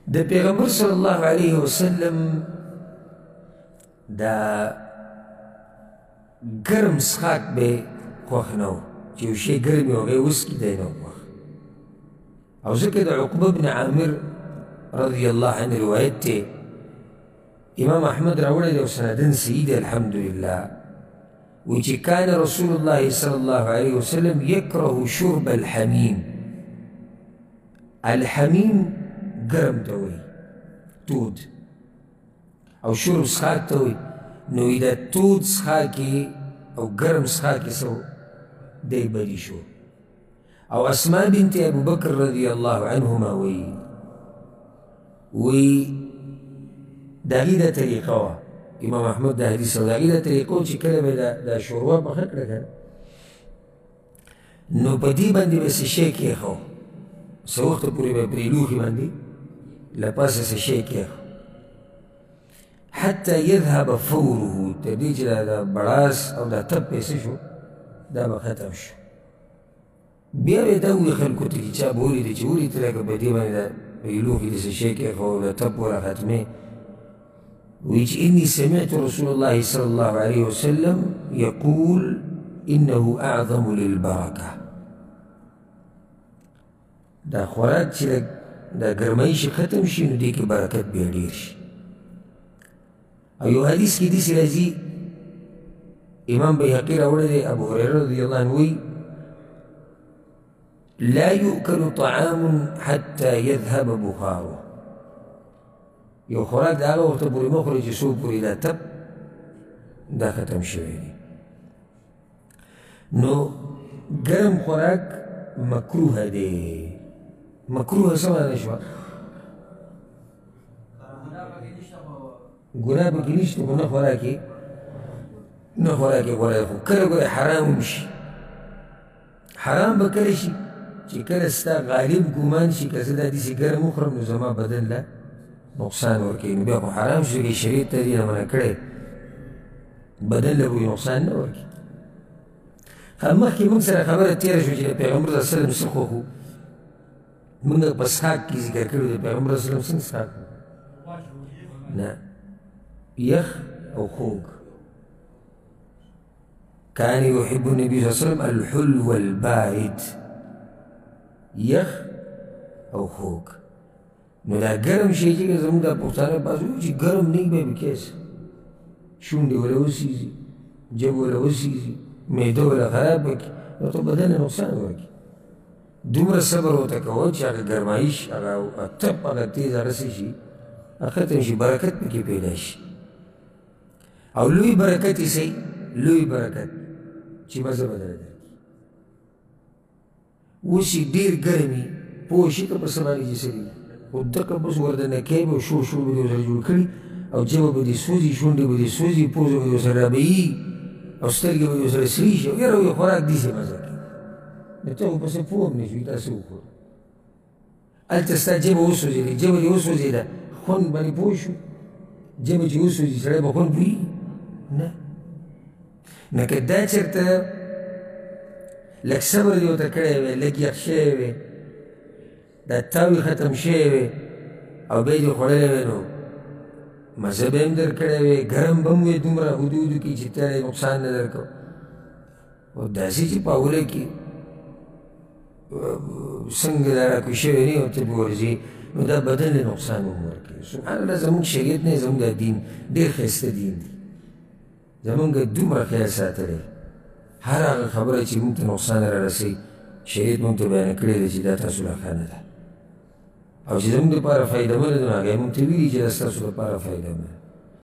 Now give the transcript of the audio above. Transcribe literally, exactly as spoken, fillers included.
د پیغمبر صلی الله علیه وسلم دا ګرم څښاک به خوښ نه و چې یو شی ګرم وي هغه وڅښي دی نه و خوښ او ځکه د عقبه بن عامر رضی الله عنه روایت دی امام احمد راوړی دی او سندن صحیح دی الحمدلله وی چې کان رسول الله صلی الله علیه وسلم یکره شرب الحمیم الحمیم ګرم ته وایي تود او شرب څښاک ته وایي نو د تود څښاکې او ګرم څښاکې څه دی بدي شو او اسماء بنت ابوبکر رضی الله عنهما وایي وی د هغې دا طریقه وه امام احمد دا حدیث او د هغې دا طریقه و چې کله به دا شوروا پخه کړه که نو په دې باندې به څه شی کېښو څه وخته پورې به پرې لوښي باندې له پاسه څه شی کېښو حتی یذهب فوره تر دې چې دا بړاس او دا تب پې څه شو دا به ختم شو بیا به دا ووایي خلکو ته چې چا به ولیدې چې ولیدې لکه په دې باندې دا پرې لوښي د څه شی کېښو او د تب پوره ختمې ويجي إني سمعت رسول الله صلى الله عليه وسلم يقول إنه أعظم للبركة دا خوراک چې دا ګرمۍ شي ختم شي نو دې کې برکت بیا ډېر شي او یو حدیث کې داسې راځي امام بیهقي راوړی دی ابو هريره رضی الله عنه وایي لا يؤكل طعام حتى يذهب بخاره یو خوراک د هغه وخته پورې مه خورئ چې څو پورې دا تب دا ختم شوی دی نو ګرم خوراک مکروه دی مکروه څه معنی شوه ګناه پکې نشته خو نه خوراک یې نه خوراک یې غوره خو کله ګوره حرام هم شي حرام به کله شي چې کله ستا غالب ګمان شي که زه دا داسې ګرم وخورم نو زما بدن له نقصان ورکوي نو بیا خو حرام شو چې شریعت ته دې نه منع کړی بدن له به نقصان نه ورکوي مخکې موږ سره خبره تېره شوه چې د پیغمبر صلی الله علیه وسلم څه خوښ و موږ په څښاک کې ذکر کړي د پیغمبر صلی الله علیه وسلم څنګه څښاک نه یخ او خوږ کان یحب النبي صلی الله علیه وسلم الحلو البارد یخ او خوږ نو دا ګرم شی چې زموږ دا پښتانه بعض وایي چې ګرم نه وي بیا به کیسه شونډې وله وسېږي جب وله وسېږي معده وله خراب کړي نو ته بدن له نقصان ورکړي دومره صبر ورته کوه چې هغه ګرمایش هغه تب هغه تیز هغه څه شي هغه ختم شي برکت پکې پیدا شي او لوی برکت یې څه لوی برکت چې مزه به درته درکړي اوس یې ډېر ګرم وي پوه شي که په څه باندې چې څه دي خو دقه بس وردنه کوي به شور شور به دې ورسره جوړ کړي او جبه به دې سوځي شونډې به دې سوځي پوزه به دې ورسره رابهي او سترګې به دې ورسره سرې شي او یاره وایي خوراک داسې مزه کوي نو ته خو پسې پوه هم نه شوې دا څه وخورو هلته ستا جبه وسوځېدې جبه دې وسوځېده خوند باندې پوه شو جبه چې وسوځي سړی به خوند پوهېږي نه نو که دا چېرته لږ صبر دې ورته کړی وی لږ یخ شوی وی دا تاوی ختم شوی وی او بیا دې خوړلی وی نو مزه به هم در کړی وی ګرم به هم وی دومره حدودو کې چې تا نقصان نه در کړو او داسې چې په اوله کې څنګه دا راکوي شوی نه او ته پې ورځې نو دا بدن له نقصان هم ورکوي سبحان الله زموږ شریعت نه زموږ دا دین ډېر ښایسته دین دی زموږ دومره خیال ساتلی هر هغه خبره چې موږ ته نقصان را رسوي شریعت موږ ته بیانه کړې ده چې دا تاسو له ښه نه ده او چې زموږ دپاره فایده منه ده نو هغه یې موږ ته ویلي چې دا ستاسو لپاره فایده منه